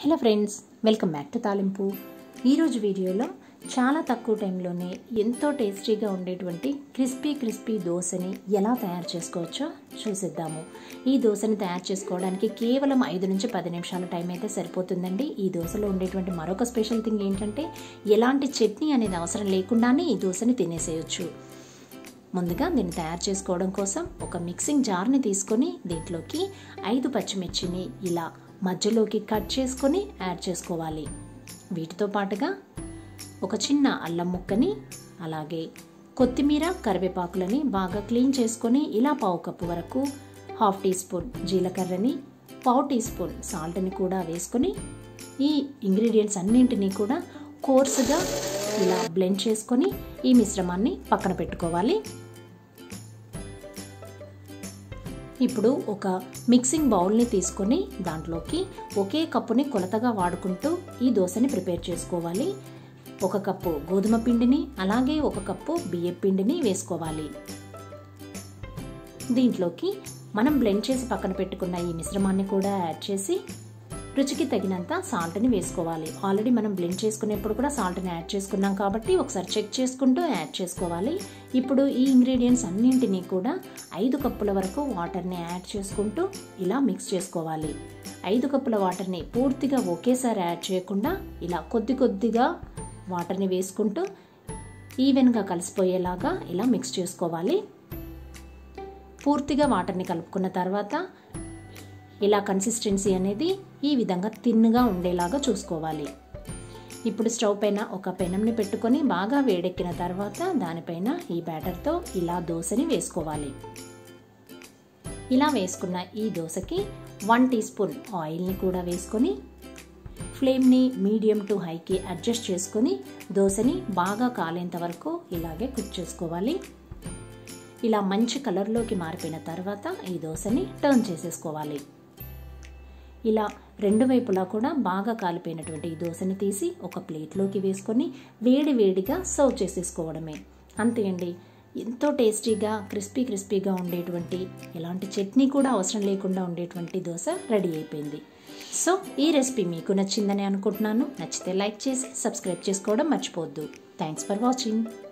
Hello friends, welcome back to Talimpu. ఈరోజు వీడియోలో చాలా తక్కువ టైంలోనే ఎంతో టేస్టీగా ఉండేటువంటి క్రిస్పీ దోశని ఎలా తయారు చేసుకోవచ్చో చూసిద్దాము. ఈ దోశని తయారు చేసుకోవడానికి కేవలం 5 నుంచి 10 నిమిషాల టైం అయితే సరిపోతుందండి. ఈ దోశలో ఉండేటువంటి మరొక స్పెషల్ థింగ్ ఏంటంటే ఎలాంటి చట్నీ అనేది అవసరం లేకుండానే ఈ దోశని తినేసేయచ్చు. ముందుగా దీన్ని తయారు చేసుకోవడం కోసం ఒక మిక్సింగ్ జార్ని తీసుకొని దీంట్లోకి 5 పచ్చిమిర్చిని ఇలా మధ్యలోకి కట్ చేసుకొని యాడ్ చేసుకోవాలి. వీటితో పాటుగా ఒక చిన్న అల్లం ముక్కని, అలాగే కొత్తిమీర, కరివేపాకులని బాగా క్లీన్ చేసుకొని ఇలా 1/2 కప్పు వరకు 1/2 టీ స్పూన్ జీలకర్రని, 1/2 టీ స్పూన్ సాల్ట్ని కూడా వేసుకొని ఈ ఇంగ్రీడియంట్స్ అన్నింటినీ కూడా కోర్సుగా ఇలా బ్లెండ్ చేసుకొని ఈ మిశ్రమాన్ని పక్కన పెట్టుకోవాలి. ఇప్పుడు ఒక మిక్సింగ్ బౌల్ని తీసుకొని దాంట్లోకి ఒకే కప్పుని కొలతగా వాడుకుంటూ ఈ దోశని ప్రిపేర్ చేసుకోవాలి. 1 కప్పు గోధుమ పిండిని, అలాగే 1 కప్పు బియ్యం పిండిని వేసుకోవాలి. దీంట్లోకి మనం బ్లెండ్ చేసి పక్కన పెట్టుకున్న ఈ మిశ్రమాన్ని కూడా యాడ్ చేసి రుచికి తగినంత సాల్ట్ని వేసుకోవాలి. ఆల్రెడీ మనం బ్లెండ్ చేసుకునేప్పుడు కూడా సాల్ట్ని యాడ్ చేసుకున్నాం కాబట్టి ఒకసారి చెక్ చేసుకుంటూ యాడ్ చేసుకోవాలి. ఇప్పుడు ఈ ఇంగ్రీడియంట్స్ అన్నింటినీ కూడా 5 కప్పుల వరకు వాటర్ని యాడ్ చేసుకుంటూ ఇలా మిక్స్ చేసుకోవాలి. 5 కప్పుల వాటర్ని పూర్తిగా ఒకేసారి యాడ్ చేయకుండా ఇలా కొద్దిగా వాటర్ని వేసుకుంటూ ఈవెన్గా కలిసిపోయేలాగా ఇలా మిక్స్ చేసుకోవాలి. పూర్తిగా వాటర్ని కలుపుకున్న తర్వాత ఇలా కన్సిస్టెన్సీ అనేది ఈ విధంగా తిన్నుగా ఉండేలాగా చూసుకోవాలి. ఇప్పుడు స్టవ్ పైన ఒక పెనంని పెట్టుకొని బాగా వేడెక్కిన తర్వాత దానిపైన ఈ బ్యాటర్తో ఇలా దోశని వేసుకోవాలి. ఇలా వేసుకున్న ఈ దోశకి 1 టీ స్పూన్ ఆయిల్ని కూడా వేసుకొని ఫ్లేమ్ని మీడియం టు హైకి అడ్జస్ట్ చేసుకొని దోశని బాగా కాలేంత వరకు ఇలాగే కుక్ చేసుకోవాలి. ఇలా మంచి కలర్లోకి మారిపోయిన తర్వాత ఈ దోశని టర్న్ చేసేసుకోవాలి. ఇలా 2 వైపులా కూడా బాగా కాలిపోయినటువంటి ఈ దోశని తీసి ఒక ప్లేట్లోకి వేసుకొని వేడిగా సర్వ్ చేసేసుకోవడమే. అంతే అండి, ఎంతో టేస్టీగా క్రిస్పీగా ఉండేటువంటి ఎలాంటి చట్నీ కూడా అవసరం లేకుండా ఉండేటువంటి దోశ రెడీ అయిపోయింది. సో ఈ రెసిపీ మీకు నచ్చిందని అనుకుంటున్నాను. నచ్చితే లైక్ చేసి సబ్స్క్రైబ్ చేసుకోవడం మర్చిపోవద్దు. Thanks for watching.